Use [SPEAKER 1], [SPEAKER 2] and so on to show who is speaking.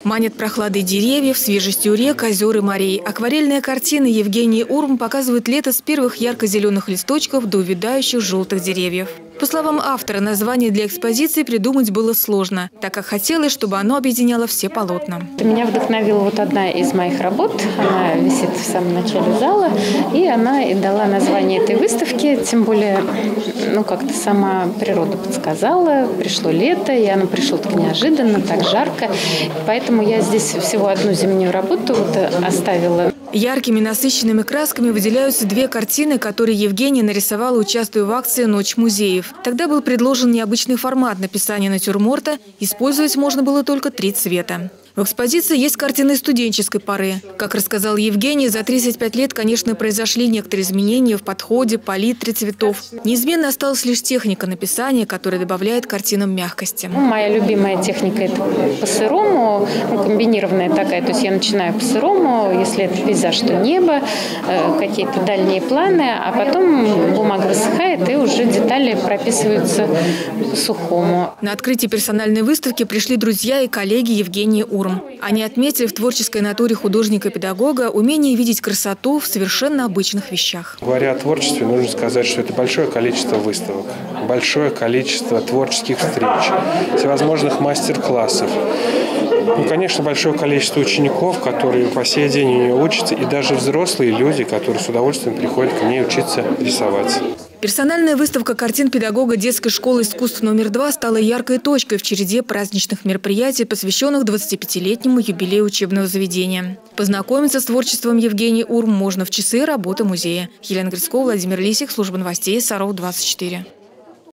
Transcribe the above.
[SPEAKER 1] Манят прохладой деревьев, свежестью рек, озер и морей. Акварельные картины Евгении Урм показывают лето с первых ярко-зеленых листочков до увядающих желтых деревьев. По словам автора, название для экспозиции придумать было сложно, так как хотелось, чтобы оно объединяло все полотна.
[SPEAKER 2] Меня вдохновила вот одна из моих работ. Она висит в самом начале зала, и она и дала название этой выставки. Тем более, как-то сама природа подсказала. Пришло лето, и оно пришло так неожиданно, так жарко. Поэтому я здесь всего одну зимнюю работу оставила.
[SPEAKER 1] Яркими насыщенными красками выделяются две картины, которые Евгения нарисовала, участвуя в акции «Ночь музеев». Тогда был предложен необычный формат написания натюрморта. Использовать можно было только 3 цвета. В экспозиции есть картины студенческой поры. Как рассказал Евгений, за 35 лет, конечно, произошли некоторые изменения в подходе, палитре цветов. Неизменно осталась лишь техника написания, которая добавляет картинам мягкости.
[SPEAKER 2] Моя любимая техника – это по-сырому, комбинированная такая. То есть я начинаю по-сырому, если это пейзаж, то небо, какие-то дальние планы, а потом бумага высыхает и уже детали прописываются по-сухому.
[SPEAKER 1] На открытие персональной выставки пришли друзья и коллеги Евгении Урм. Они отметили в творческой натуре художника-педагога умение видеть красоту в совершенно обычных вещах.
[SPEAKER 3] Говоря о творчестве, нужно сказать, что это большое количество выставок, большое количество творческих встреч, всевозможных мастер-классов. Конечно, большое количество учеников, которые по сей день у нее учатся, и даже взрослые люди, которые с удовольствием приходят к ней учиться рисовать.
[SPEAKER 1] Персональная выставка картин педагога детской школы искусств номер 2 стала яркой точкой в череде праздничных мероприятий, посвященных 25-летнему юбилею учебного заведения. Познакомиться с творчеством Евгении Урм можно в часы работы музея. Елена Грицкова, Владимир Лисик, служба новостей Саров 24.